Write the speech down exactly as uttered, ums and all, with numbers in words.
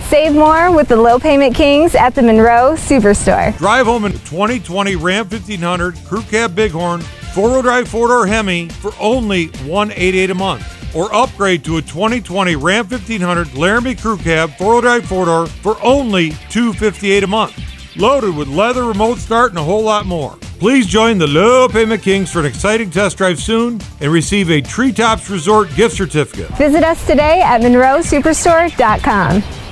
Save more with the Low Payment Kings at the Monroe Superstore. Drive home in twenty twenty Ram fifteen hundred Crew Cab Bighorn four-wheel drive four-door Hemi for only one hundred eighty-eight dollars a month. Or upgrade to a twenty twenty Ram fifteen hundred Laramie Crew Cab four-wheel drive four-door for only two hundred fifty-eight dollars a month. Loaded with leather, remote start, and a whole lot more. Please join the Low Payment Kings for an exciting test drive soon and receive a Treetops Resort gift certificate. Visit us today at Monroe Superstore dot com.